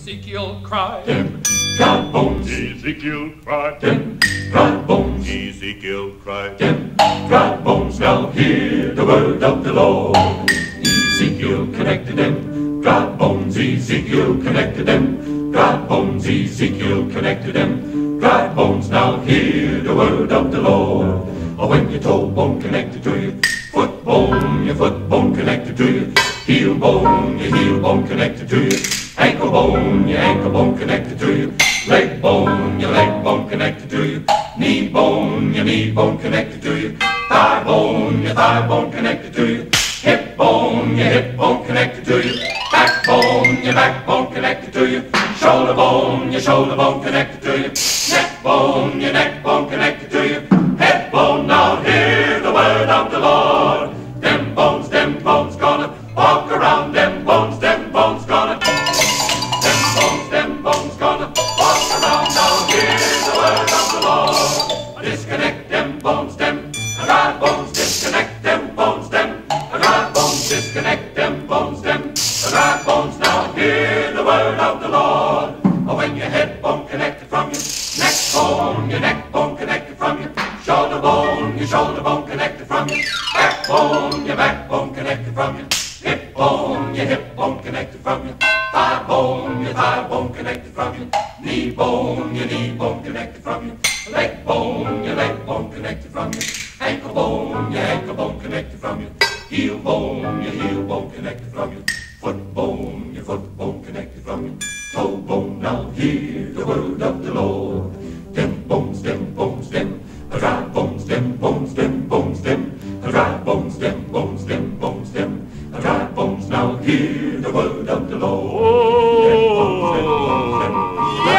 Ezekiel cried. Them dry bones. Ezekiel cried. Them dry bones. Ezekiel cried. Them dry bones. Now hear the word of the Lord. Ezekiel connected them dry bones. Ezekiel connected them dry bones. Ezekiel connected them dry bones. Now hear the word of the Lord. Or when your toe bone connected to your foot bone connected to your heel bone connected to your ankle bone connected to your leg bone connected to your knee bone connected to your thigh bone connected to your hip bone connected to your backbone connected to your shoulder bone connected to your neck bone connected to your head bone. Now hear the word of the Lord. Them bones gonna walk around. Them bones gonna. Them bones gonna walk around. Now hear the word of the Lord. Disconnect them bones, dry bones. Disconnect them bones, dry bones. Disconnect them bones, dry bones. Now hear the word of the Lord. When your head bone connected from your neck bone connected from your shoulder bone connected from your backbone connected from your hip bone connected from your thigh bone connected from your knee bone connected from your leg bone connected from your ankle bone connected from your heel bone connected from your foot bone connected from your toe bone. Now hear the word of the Lord. Them bones, dry bones, dry bones, dry bones. Now hear the word of the Lord. Them bones, dry